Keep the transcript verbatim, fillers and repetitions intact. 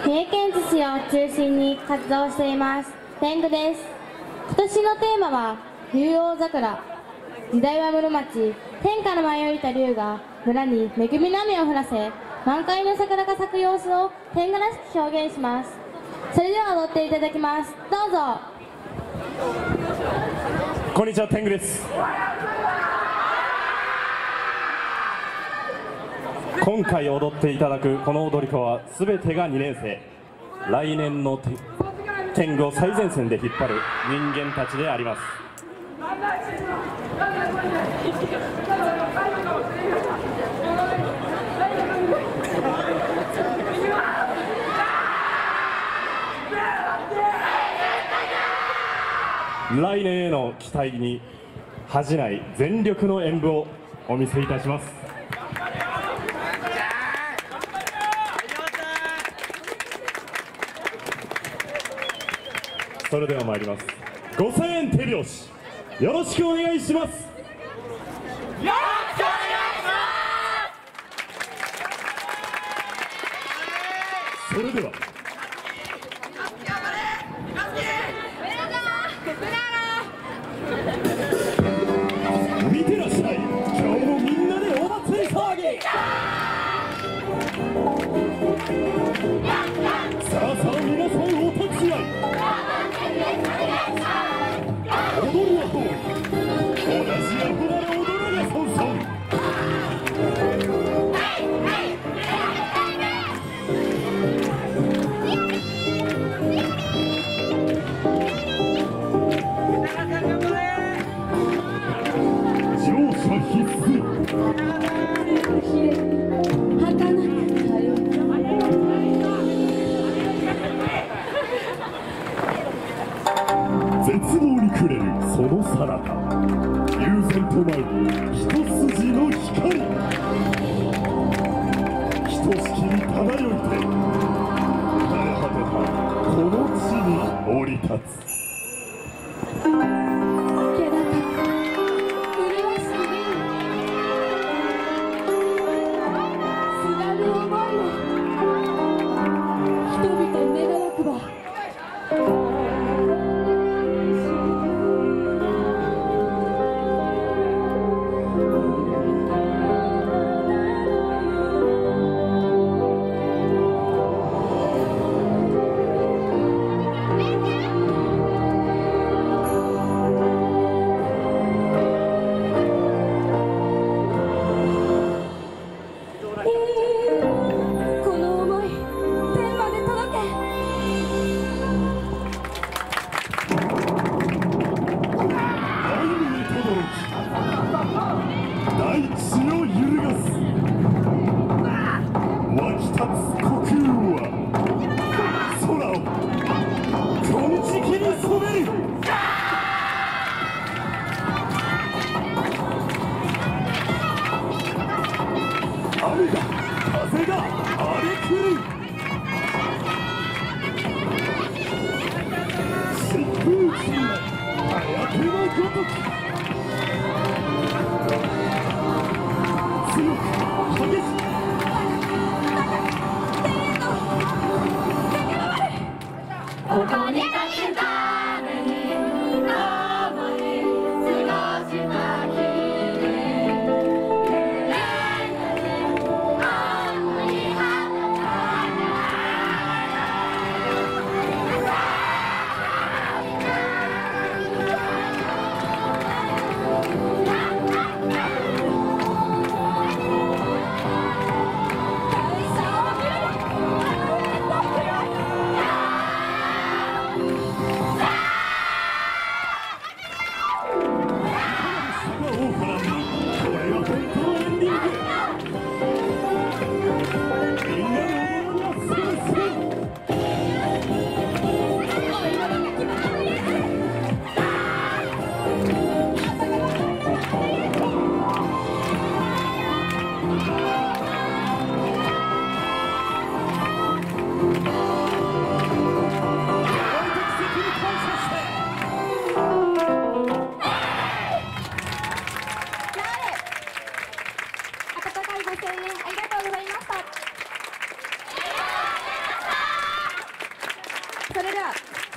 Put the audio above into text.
三重県津市を中心に活動しています天狗です。今年のテーマは竜王桜。時代は室町、天から舞い降りた竜が村に恵みの雨を降らせ、満開の桜が咲く様子を天狗らしく表現します。それでは踊っていただきます。どうぞ。 こんにちは、天狗です。今回踊っていただくこの踊り子は全てがにねん生。来年の天狗を最前線で引っ張る人間たちであります。来年への期待に恥じない全力の演舞をお見せいたします。それでは参ります。ごせんえん手拍子よろしくお願いします。よろしくお願いします。それでは見てらっしゃい、今日もみんなでお祭り騒ぎ。さあさあ皆さんお立ち会い。踊りはどう同じアホなら踊らなそうそう。乗車必須。絶望に暮れるそのさなか、悠然と舞う一筋の光。ひとしきり漂いて枯れ果てたこの地に降り立つ。大地を揺るがす湧き立つ呼吸は空を金色に染める。雨が風が荒れ狂う。疾風地に颯のごとく。強く激しくここに立つために共に過ごした日ごせんえんありがとうございました。 した。